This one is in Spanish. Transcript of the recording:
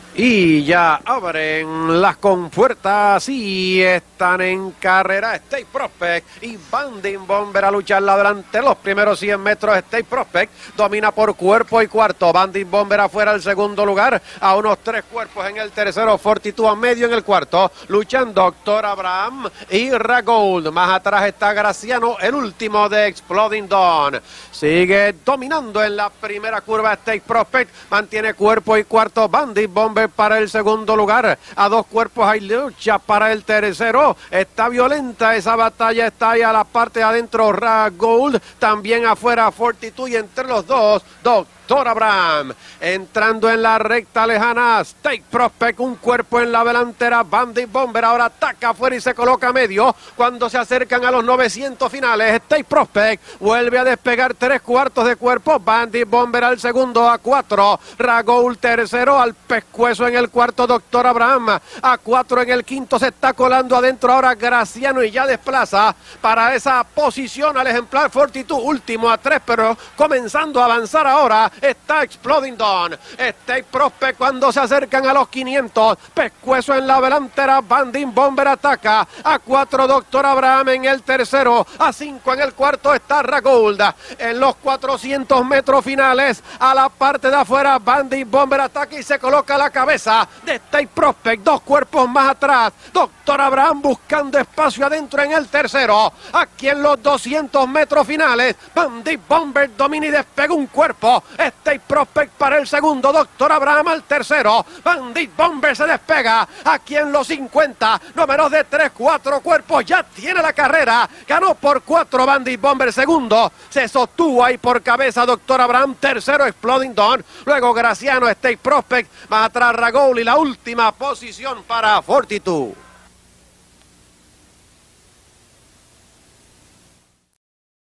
Y ya abren las compuertas y están en carrera State Prospect y Banding Bomber a lucharla durante los primeros 100 metros. State Prospect domina por cuerpo y cuarto. Banding Bomber afuera el segundo lugar, a unos 3 cuerpos en el tercero. Fortitude a medio en el cuarto. Luchan Dr. Abraham y Ragold. Más atrás está Graciano, el último de Exploding Dawn. Sigue dominando en la primera curva State Prospect. Mantiene cuerpo y cuarto Banding Bomber para el segundo lugar. A 2 cuerpos hay lucha para el tercero. Está violenta esa batalla. Está ahí a la parte de adentro Ragold. También afuera Fortitude y entre los dos Dr. Abraham. Entrando en la recta lejana State Prospect, un cuerpo en la delantera. Banding Bomber ahora ataca afuera y se coloca a medio. Cuando se acercan a los 900 finales, State Prospect vuelve a despegar 3/4 de cuerpo. Banding Bomber al segundo, a 4. Ragold tercero, al pescuezo en el cuarto Dr. Abraham. A 4 en el quinto, se está colando adentro ahora Graciano y ya desplaza para esa posición al ejemplar Fortitude. Último a 3, pero comenzando a avanzar ahora está Exploding Dawn. State Prospect cuando se acercan a los 500. Pescuezo en la delantera. Banding Bomber ataca. A 4 Dr. Abraham en el tercero. A 5 en el cuarto está Ragold. En los 400 metros finales, a la parte de afuera, Banding Bomber ataca y se coloca a la cabeza de State Prospect. 2 cuerpos más atrás. Dr. Abraham buscando espacio adentro en el tercero. Aquí en los 200 metros finales, Banding Bomber domina y despega un cuerpo. State Prospect para el segundo, Dr. Abraham al tercero. Banding Bomber se despega aquí en los 50, números de 3-4 cuerpos, ya tiene la carrera, ganó por 4 Banding Bomber segundo, se sostuvo ahí por cabeza Dr. Abraham, tercero Exploding Dawn, luego Graciano, State Prospect, más atrás Ragold y la última posición para Fortitude.